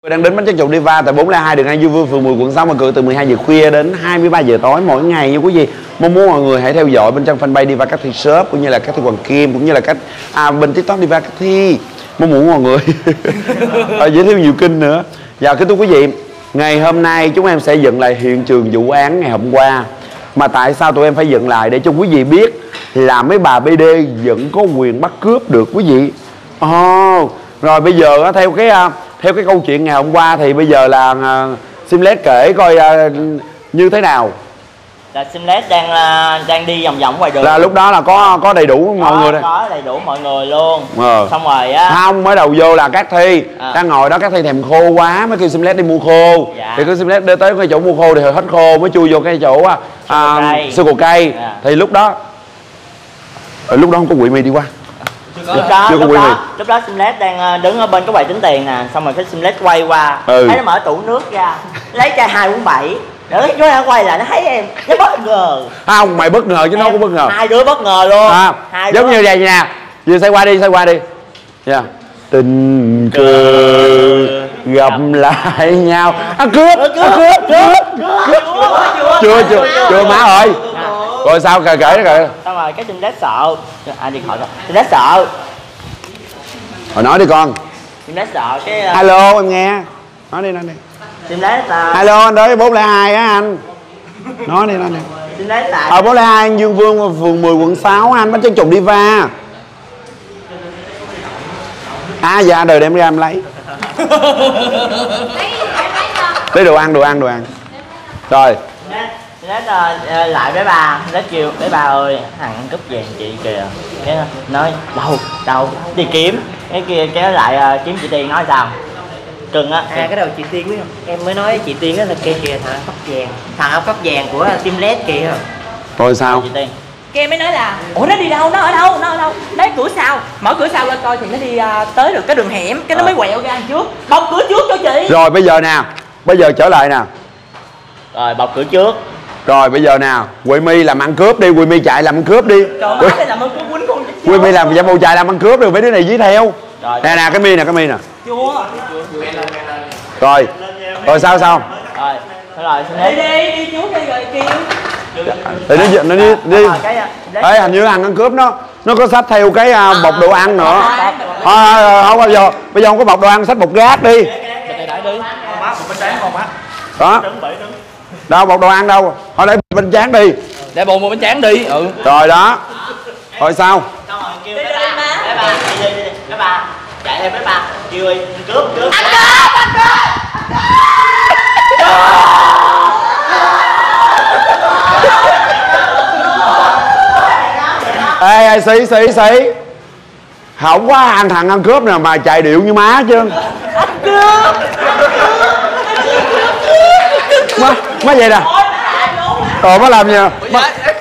Đang đến bánh tráng trộn Diva tại 402 đường An Dương Vương, phường 10, quận 6, mở cửa từ 12 giờ khuya đến 23 giờ tối mỗi ngày nha quý vị. Mong muốn mọi người hãy theo dõi bên trang fanpage Diva Cát Thi Shop cũng như là Cát Thi Hoàng Kim cũng như là bên TikTok Diva Cát Thi. Mong muốn mọi người giới thiệu nhiều kênh nữa. Dạ kính thưa quý vị, ngày hôm nay chúng em sẽ dựng lại hiện trường vụ án ngày hôm qua. Mà tại sao tụi em phải dựng lại? Để cho quý vị biết là mấy bà BD vẫn có quyền bắt cướp được quý vị. Rồi bây giờ theo cái câu chuyện ngày hôm qua thì bây giờ là Simlet kể coi như thế nào. Là Simlet đang đi vòng vòng ngoài đường. Là lúc đó là có đầy đủ mọi người đây. Có đầy đủ mọi người luôn. Xong rồi không, mới đầu vô là Cát Thi đang ngồi đó, Cát Thi thèm khô quá mới kêu Simlet đi mua khô. Thì cái Simlet đi tới cái chỗ mua khô thì hết khô mới chui vô cái chỗ sơ cồ cây. Thì lúc đó không có Quỵ My đi qua. Lúc đó Simlet đang đứng ở bên cái quầy tính tiền nè, xong rồi cái Simlet quay qua thấy nó mở tủ nước ra lấy chai 247. Nữa nó quay lại nó thấy em, nó bất ngờ. Không, mày bất ngờ chứ nó cũng bất ngờ. Hai đứa bất ngờ luôn. Giống như vậy nha. Vừa xoay qua đi. Dạ. Tình cờ gặp lại nhau. Cướp. Chưa má ơi. Rồi sao kể nó kìa. Xong rồi cái Simlet sợ. Điện thoại rồi. Simlet sợ. Rồi nói đi con. Simlet sợ cái Alo em nghe. Nói đi. Simlet là alo anh tới 402 á anh. Nói đi. Simlet là 402 An Dương Vương, phường 10, quận 6 anh, bánh tráng trộn Diva. Dạ đời đem ra em lấy. Lấy đồ ăn. Rồi Simlet lại với bà, Simlet kêu với bà ơi, thằng cướp vàng chị kìa. Cái nói đâu đi kiếm. Cái kia kéo lại kiếm chị Tiên, nói sao? Cưng á. Cái đầu chị Tiên biết không? Em mới nói chị Tiên á là kia kìa, thằng áo cóc vàng của Simlet kìa. Rồi sao? Chị Tiên. Cái em mới nói là ủa nó đi đâu, nó ở đâu? Lấy cửa sau, mở cửa sau lên coi thì nó đi tới được cái đường hẻm, cái nó mới quẹo ra trước, bọc cửa trước cho chị. Rồi bây giờ trở lại nè. Rồi bọc cửa trước. Rồi bây giờ nào, Quỵ My làm ăn cướp đi, Quỵ My chạy làm ăn cướp đi. Trời làm ăn cướp quýnh con. Quỵ My làm giả bộ chạy làm ăn cướp rồi mấy đứa này dí theo. Nè cái mi nè. Chưa. Rồi sao? Rồi đi trước đi rồi kêu. Thì nó đi. Ê, hình như ăn cướp nó có xách theo cái bọc đồ ăn nữa. Không bao giờ không có bọc đồ ăn, xách bọc rác đi. Đó. Đâu bọc đồ ăn đâu? Thôi để bánh tráng đi. Để bộ một bánh tráng đi. Rồi đó. Rồi sao? Xong rồi kêu cái bà chạy theo với bà kêu cướp. Ê xí không có thằng ăn cướp nào mà chạy điệu như má chứ. Má vậy nè. Má làm gì nè.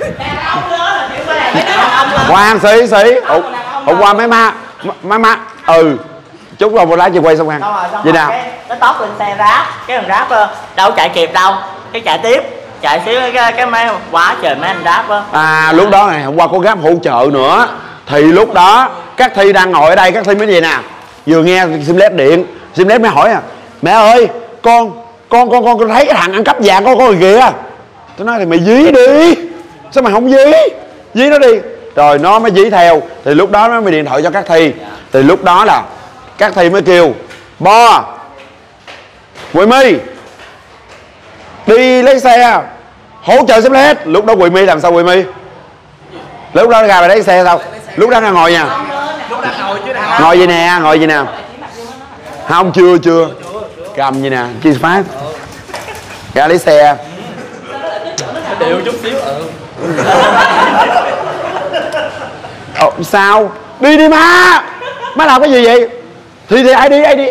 Khoan xí. Hôm qua mấy má. Chút rồi một lát chị quay xong ăn. Vậy nào? Nó tóp lên xe ráp, cái thằng ráp đâu chạy kịp đâu, cái chạy tiếp. Chạy xíu cái máy quá trời mấy anh ráp á. Lúc đó này hôm qua có Grab hỗ trợ nữa. Thì lúc đó Cát Thi đang ngồi ở đây, Cát Thi mới vậy nè. Vừa nghe Simlet điện, Simlet mới hỏi mẹ ơi, con thấy cái thằng ăn cắp vàng con rồi kìa. Tôi nói thì mày dí đi. Sao mày không dí nó đi. Rồi nó mới dí theo. Thì lúc đó nó mới điện thoại cho Cát Thi. Thì lúc đó là Cát Thi mới kêu Bo Quỵ My đi lấy xe hỗ trợ Simlet. Lúc đó Quỵ My làm sao Quỵ My? Lúc đó ra lấy xe sao? Lúc đó đang ngồi nha. Ngồi vậy nè. Không chưa. Cầm vậy nè, chi phát. Ra lấy xe. Điều chút xíu. Sao? Đi má. Má làm cái gì vậy? Thì ai đi.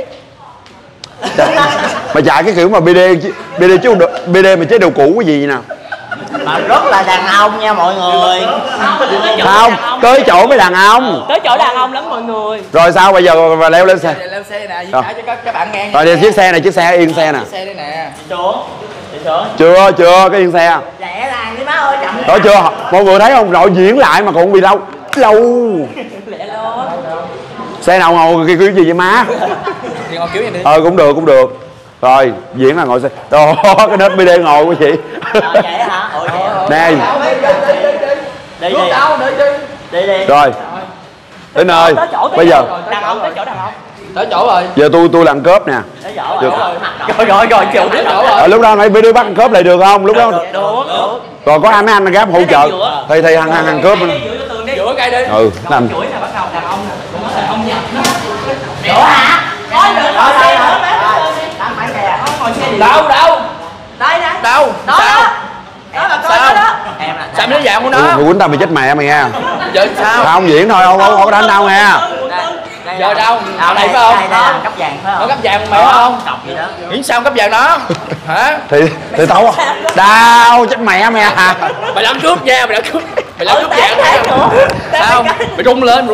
Mà chạy cái kiểu mà BD chứ BD mà chế đồ cũ cái gì vậy nào? Mà rất là đàn ông nha mọi người. Không, tới chỗ mới đàn ông. Tới chỗ đàn ông lắm mọi người. Rồi sao bây giờ mà leo lên xe? Leo xe nè, trả cho các bạn ngang. Rồi đi chiếc xe yên xe nè. Xe đây nè. Đi xuống. Chưa, cái yên xe. Lẹ làng đi má ơi, chậm. Đó chưa? Mọi người thấy không? Nội diễn lại mà còn bị lâu. Lẹ luôn. Xe nào ngồi cái gì vậy má? Thì ngồi kiểu gì đi. Cũng được, cũng được. Rồi, diễn là ngồi xe. Đó, cái nết BD ngồi quý vị. Vậy hả? Ủa vậy. Nè. Đi đi. Rồi. Đến nơi. Bây giờ đàn ông tới chỗ đàn ông. Tới chỗ rồi. giờ tôi làm cớp nè. Tới chỗ rồi. Rồi chịu Tới chỗ rồi. Lúc đó nãy BD bắt cớp lại được không? Lúc đó. Được. Rồi có mấy anh gáp hỗ trợ. Thì hàng cớp. Giữa cây đi. Làm. Chuỗi nào bắt đầu đàn ông nè. Đàn ông nhập nó. Chỗ hả? Có được Rồi xe rồi. nữa. Đang phải xe. Ngồi xe đi. Đâu? Đây nè. Đâu? Đó đó. Đó là coi đó đó. Em là Sao mới dạng của nó? Mày quýnh tao mày chết mẹ mày nghe. Giờ sao? Không diễn thôi, không có đánh đâu nghe. Giờ đâu? Đây Này phải không? đây là cấp vàng phải Nó không? cấp vàng mày phải không? Cọc gì đó. Nghĩ sao cấp vàng nó? Hả? Thì tao đau chết mẹ mày à. Mày làm cướp nha, mày làm cướp vàng đó. Sao? Mày rung lên.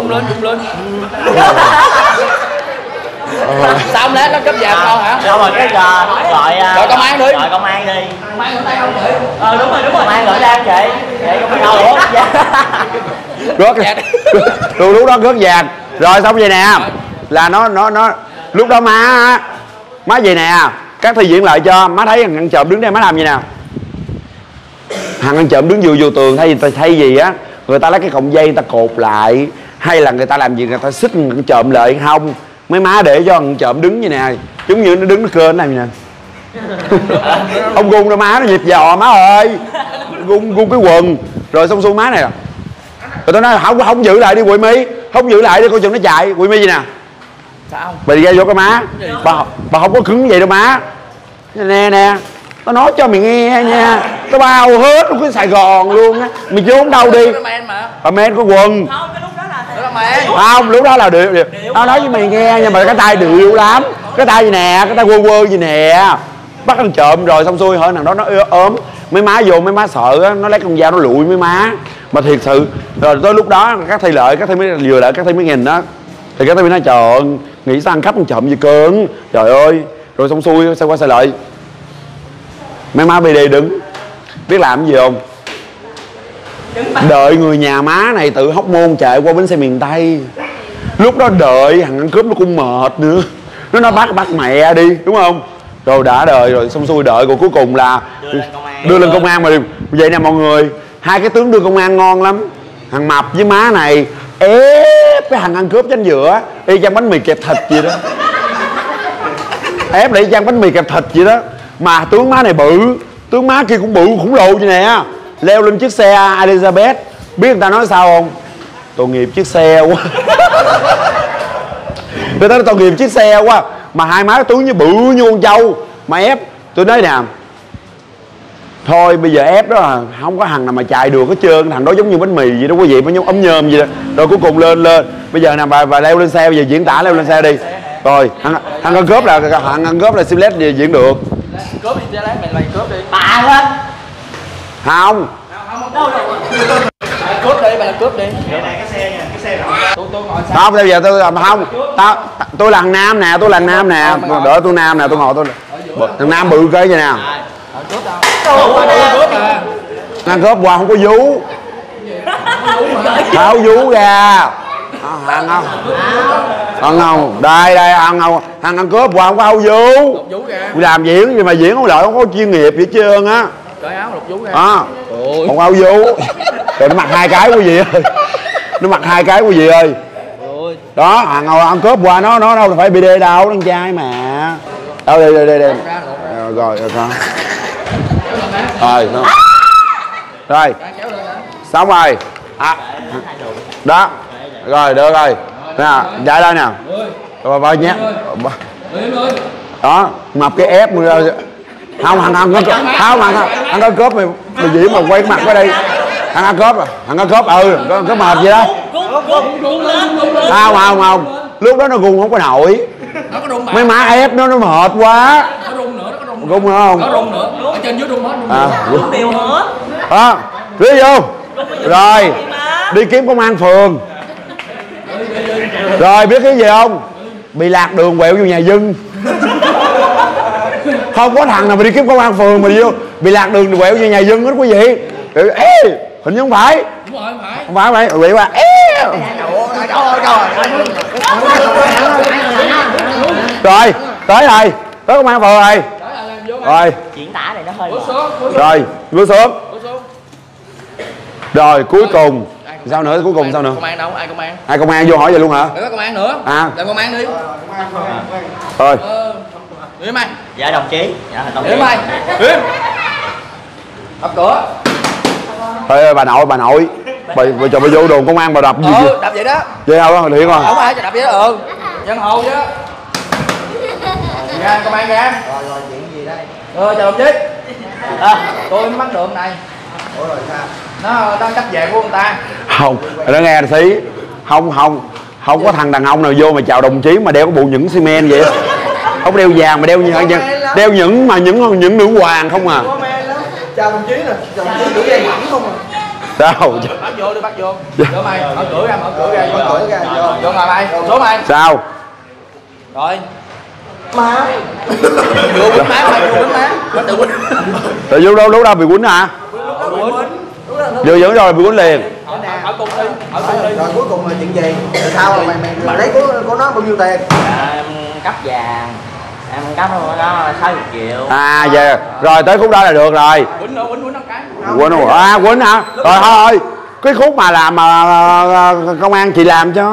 Sao không lát nó cấp vàng con hả? Rồi mà cái giờ gọi công an đi. Gọi công an đi. Công an ở đây không chị? Đúng rồi. Công an gọi ra chị. Chị công an đâu? Rớt lúc đó rớt vàng. Rồi xong vậy nè. Là nó lúc đó má gì nè. Các thi diễn lại cho má thấy thằng ăn trộm đứng đây má làm gì nè. Thằng ăn trộm đứng vô tường thay gì á, người ta lấy cái cọng dây người ta cột lại, hay là người ta làm gì người ta xích ăn trộm lại không. Mấy má để cho thằng trộm đứng như nè, giống như nó đứng nó kênh làm gì nè. Ông gung ra má nó nhịp giò má ơi. Gung cái quần. Rồi xong xuôi má này. Rồi tôi nói không giữ lại đi Quỳ My, không giữ lại đi coi chừng nó chạy. Quỳ My gì nè. Sao? Bà đi ra vô cái má. Bà không có cứng vậy đâu má. Nè tao nói cho mày nghe nha, tao bao hết luôn cái Sài Gòn luôn á. Mày trốn đâu đi. Bà men có quần. Không, cái lúc đó là Không, lúc đó là điệu. Tao nói với mày nghe, nhưng mà cái tay điệu lắm. Cái tay gì nè, cái tay quơ gì nè. Bắt ăn trộm rồi xong xuôi hỏi thằng đó nó ốm. Mấy má vô, mấy má sợ á, nó lấy con dao nó lụi mấy má. Mà thiệt sự, rồi tới lúc đó các thi lợi, các thi mới vừa lại, các thi mới nhìn đó. Thì các thi mới nói trời ơi, nghĩ sao ăn cắp ăn trộm gì cơn. Trời ơi, rồi xong xuôi, sao qua sao lại. Mấy má BD đứng, biết làm cái gì không? Đợi người nhà má này từ Hóc Môn chạy qua bến xe miền Tây. Lúc đó đợi thằng ăn cướp nó cũng mệt nữa. Nó bắt mẹ đi, đúng không? Rồi đã đợi rồi xong xuôi đợi, rồi cuối cùng là đưa lên công an. Mà vậy nè mọi người, hai cái tướng đưa công an ngon lắm. Thằng mập với má này ép cái thằng ăn cướp trên giữa y chang bánh mì kẹp thịt gì đó. Ép lại y chang bánh mì kẹp thịt gì đó. Mà tướng má này bự, tướng má kia cũng bự khủng lồ vậy nè. Leo lên chiếc xe Elizabeth, biết người ta nói sao không? Tội nghiệp chiếc xe quá. Người ta nói tội nghiệp chiếc xe quá. Mà hai má tướng như bự như con trâu. Mà ép, tôi nói nè, thôi bây giờ ép đó là không có thằng nào mà chạy được hết trơn. Thằng đó giống như bánh mì vậy đó quý vị, nó giống ống nhôm vậy đó. Rồi cuối cùng lên bây giờ nè bà leo lên xe, bây giờ diễn tả leo lên xe đi. Rồi thằng ăn cướp là Simlet gì diễn được. Cướp đi cho lát mày cướp đi. Bà lên. Không. Cướp đi, bà làm cướp đi. Cái xe nha, cái xe rồi. Tôi ngồi sao? Không, bây giờ tôi là thằng nam nè, tôi là thằng nam nè, đỡ tôi nam nè, tôi ngồi tôi thằng nam bự cái vậy nè. Ăn cướp qua không có vú. Tháo vú ra. Ăn không? Ăn không? Đây ăn không? Ăn cướp qua không có hâu vú. Làm diễn gì mà diễn không lợi, không có chuyên nghiệp vậy trơn á. Cởi áo lục vú ra. Không hâu vú. Rồi nó mặc hai cái quý vị ơi. Nó mặc hai cái quý vị ơi. Đó, ngồi ăn cướp qua nó đâu phải BD đâu, con trai mà. Đâu đây. Rồi con. Rồi. Xong rồi. Đó. Rồi được rồi. Nè, chạy lên nè. Rồi bao nhé. Đó, mập cái ép mày ra. Không ăn cướp mày diễn mà quay mặt qua đây. Ăn cướp cướp mệt vậy đó. Không. Lúc đó nó gung không có nổi. Mấy má ép nó mệt quá. Nó rung nữa, Rung nữa không? Nó rung nữa. Ở trên dưới rung hết. Rung đều hết. Đi vô. Rồi. Đi kiếm công an phường. Rồi biết cái gì không? Bị lạc đường quẹo vô nhà dân. Không có thằng nào mà đi kiếm công an phường mà vô bị lạc đường quẹo vô nhà dân hết quý vị. Ê, Hình như không phải. Đúng rồi, không phải. Không phải, bị qua. Rồi, tới rồi. Tới công an phường rồi. Rồi. Diễn tả này nó hơi Rồi, bước xuống. Rồi, cuối cùng. Sao nữa, cuối cùng sao nữa? Công an đâu? Ai công an? Ai công an vô hỏi vậy luôn hả? Phải có công an nữa. À. Làm công an đi. Thôi. Im mày. Dạ đồng chí. Dạ đồng chí. Im mày. Im. Đập cửa. Thôi bà nội. Bà cho bà vô đồn công an bà đập gì vậy? Đập vậy đó. Vậy không? Thiệt không? Không ai cho đập vậy đó. Dân hồ chứ. Ra công an ra. Rồi chuyện gì đây? Chào đồng chí. Tôi mới bắt được này. Ủa rồi sao? Nó đang cắt vàng của người ta. Không, nó nghe xí. Không có thằng đàn ông nào vô mà chào đồng chí mà đeo cái bộ nhẫn xi men vậy. Không đeo vàng mà đeo những nữ hoàng không à. Chào đồng chí nè, chào đồng chí đuổi dây nhẫn không à. Sao? Bắt vô đi, bắt vô. Vô mày, mở cửa ra, vô ngồi mày, số mày. Sao? Rồi. Má. Vô quýnh má mày, vô quýnh má. Quýnh tự quýnh. Rồi vô đâu bị quýnh hả? Vô dẫn rồi bị quýnh liền. Ở cùng đi, ở cùng đi. Rồi cuối cùng là chuyện gì? Rồi sao rồi mày lấy của nó bao nhiêu tiền? Em cấp vàng. Em cấp nó 60 triệu. À dạ. Rồi tới khúc đó là được rồi. Quýnh nó cái. Quýnh không? À quýnh hả? Rồi thôi. Cái khúc mà làm mà công an chị làm cho.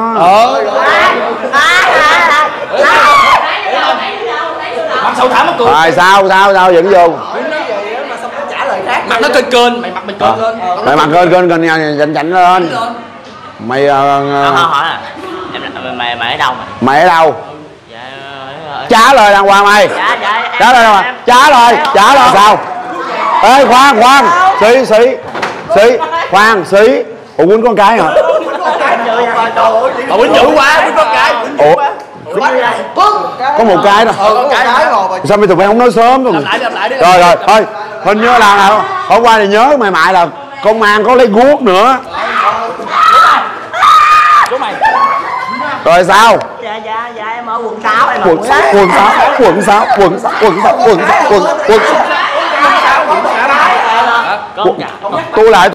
Mặt sầu thảm mất cười. Rồi sao dẫn vô. Mặt nó kênh, mày mặt mình kênh lên. Mày mặt kênh chảnh lên. Mày hỏi à. Mày ở đâu mày? Mày ở đâu? Dạ Trả lời đàng hoàng mày. Trả lời đàng hoàng. Trả lời sao? Ê khoan. Xí. Ủa quýnh con cái hả? Quýnh dữ quá, quýnh con cái. Ủa có một cái thôi. Sao mày tụi mày không nói sớm rồi? Làm lại đi. Rồi thôi. Hình như là hôm qua thì nhớ mày là công an có lấy guốc nữa. Rồi sao? Dạ em ở quận 6 em Quận 6. Tu lại.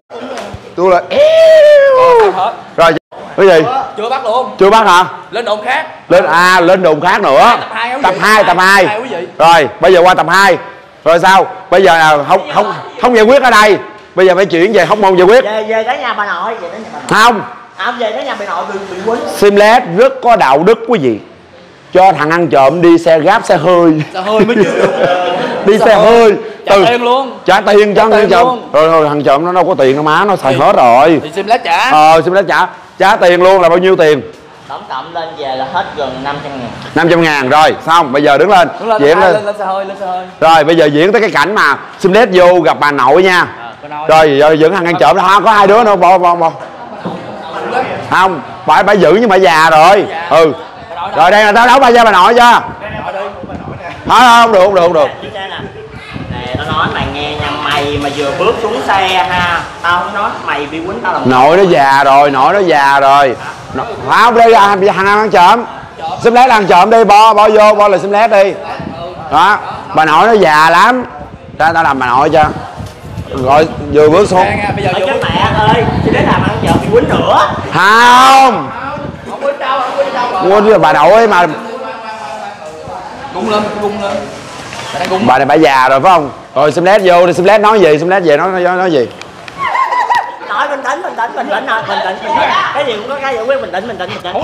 Rồi cái gì? Chưa bắt luôn. Chưa bắt hả? Lên đồn khác. Lên đồn khác nữa. Tập 2. Rồi bây giờ qua tập 2. Rồi sao? Bây giờ là không giải quyết ở đây. Bây giờ phải chuyển về Hóc Môn giải quyết. Về tới nhà bà nội, Không. Về tới nhà bà nội bị quýnh. Simlet rất có đạo đức quý vị. Cho thằng ăn trộm đi xe gáp xe hơi. Xe hơi mới chịu. Đi xe hơi. Trả tiền luôn. Trả tiền cho thằng trộm. Rồi thằng trộm nó đâu có tiền đâu má, nó xài hết rồi. Thì Simlet trả. Simlet trả tiền luôn là bao nhiêu tiền? Tổng cộng lên về là hết gần 500 ngàn. 500 ngàn rồi, xong bây giờ đứng lên. Diễn lên xe hơi. Rồi bây giờ diễn tới cái cảnh mà Simlet vô gặp bà nội nha. Rồi giờ dẫn thằng ăn trộm đó, có hai đứa nữa bo. Không, bà giữ nhưng mà già rồi. Rồi đây là tao đấu bà nội chưa? Không được. Nè tao nói mày nghe nha, mày mà vừa bước xuống xe ha, tao không nói mày bị quýnh tao làm. Nội nó già rồi. Không đây là thằng ăn trộm. Simlet ăn trộm đi, bo vô là Simlet đi. Đó, bà nội nó già lắm. Tao làm bà nội cho. Rồi vừa bước xuống. Ở cái mẹ ơi, chứ đến làm ăn trộm bị quýnh nữa. Không quýnh đâu. Quýnh bà nội mà. Gung lên. Bà này bà già rồi phải không? Rồi Simlet vô đi, Simlet nói gì? Simlet về nói gì? Nói bình tĩnh. Cái gì cũng có cái giải quyết bình tĩnh.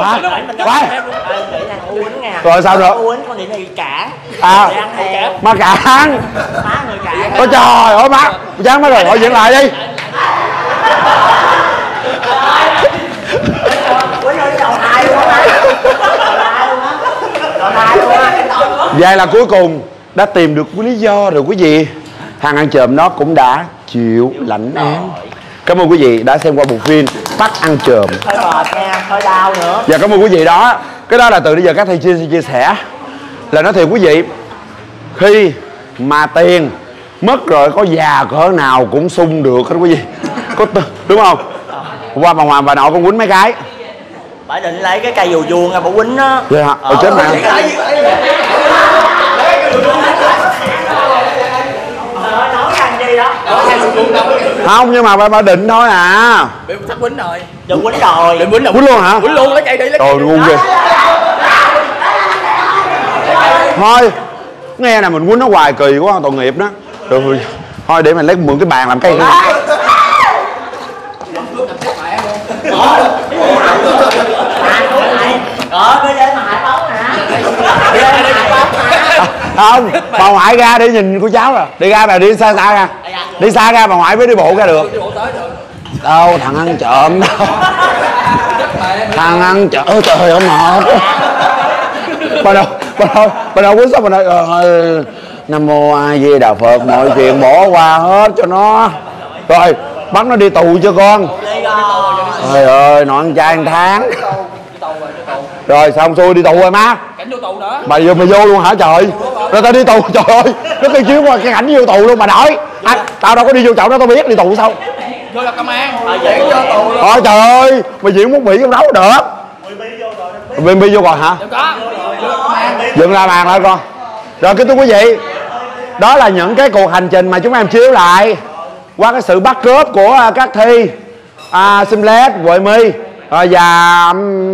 Rồi sao nữa? Con điện này cản. Má cản. Má người cản. Ôi trời ơi má, chán má rồi, thôi diễn lại đi. Vậy là cuối cùng đã tìm được cái lý do rồi quý vị. Thằng ăn trộm nó cũng đã chịu lãnh án. Cảm ơn quý vị đã xem qua bộ phim Bắt ăn trộm. Hơi mệt nha, hơi đau nữa. Và cảm ơn quý vị đó. Cái đó là từ bây giờ các thầy chia sẻ là nói thiệt quý vị, khi mà tiền mất rồi có già cỡ nào cũng sung được hết quý vị. Đúng không? Qua bà Hoàng bà nội con quýnh mấy cái. Bà định lấy cái cây dù vuông ra bà quýnh á. Dạ hả? Chết mẹ. Nói ăn gì đó. Không, nhưng mà ba định thôi à. Bị thắt quýnh rồi. Đừng quýnh rồi. Định quýnh là Quýnh luôn hả? Quýnh luôn, lấy cây đi, lấy Trời cây đi. ngu ghê. Thôi, nghe nè, mình quýnh nó hoài kỳ quá, tội nghiệp đó. Rồi, thôi để mình lấy mượn cái bàn làm cây đi. Bây giờ mà hại bóng hả? Bây giờ mà hại bóng hả? Không, bà ngoại ra để nhìn cô cháu rồi. Đi ra, bà đi xa xa ra. Đi xa ra, bà ngoại mới đi bộ ra được. Đâu, thằng ăn trộm đâu. Thằng ăn trộm, ôi trời ơi mệt. Bà đâu quýnh sao bà nói Nam Mô A Di Đà Phật, mọi chuyện bỏ qua hết cho nó. Rồi, bắt nó đi tù cho con. Trời ơi, nó ăn chay 1 tháng. Rồi xong xuôi đi tù rồi má. Cảnh vô tù nữa. Mày vô luôn hả trời? Rồi tao đi tù, trời ơi. Nó cái chiếu qua cái cảnh vô tù luôn mà nói. Tao đâu có đi vô chỗ đó, tao biết đi tù sao. Vô là công an. Ôi trời ơi, mày diễn muốn bị trong đấu được. Bên bi vô còn hả? Có. Dựng ra màn lại con. Rồi kính thưa quý vị, đó là những cái cuộc hành trình mà chúng em chiếu lại qua cái sự bắt cướp của các thi Simlet, Huệ My và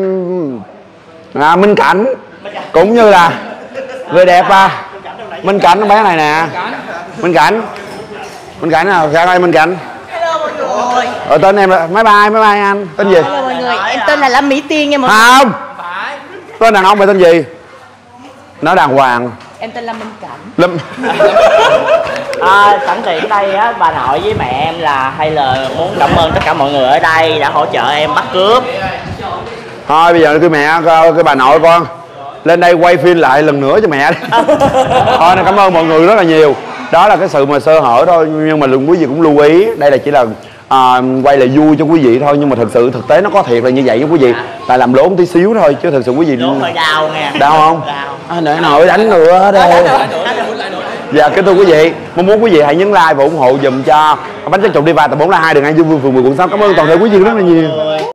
Minh Cảnh, cũng như là người đẹp Minh Cảnh, con bé này nè. Minh Cảnh nào sang đây? Minh Cảnh. Hello mọi người. Tên em là máy bay anh. Tên gì? Hello mọi người, em tên là Lâm Mỹ Tiên nha mọi người. Không. Tên đàn ông mày tên gì? Nói đàng hoàng. Em tên Lâm Minh Cảnh. Lâm. Sẵn tiện đây á, bà nội với mẹ em là hay là muốn cảm ơn tất cả mọi người ở đây đã hỗ trợ em bắt cướp. Thôi bây giờ cái mẹ, cái bà nội con lên đây quay phim lại lần nữa cho mẹ đi. Thôi cảm ơn mọi người rất là nhiều. Đó là cái sự mà sơ hở thôi, nhưng mà quý vị cũng lưu ý, đây là chỉ là quay là vui cho quý vị thôi, nhưng mà thực tế nó có thiệt là như vậy với quý vị. Tại làm lốn tí xíu thôi chứ thực sự quý vị Lốn hơi đau nghe. đau không? Đau. Để nội đánh nữa đây. Dạ kính thưa quý vị, mong muốn quý vị hãy nhấn like và ủng hộ dùm cho Bánh Tráng Trộn Diva tại 402 đường An Dương Vương, phường 10, quận 6. Cảm ơn toàn thể quý vị rất là nhiều.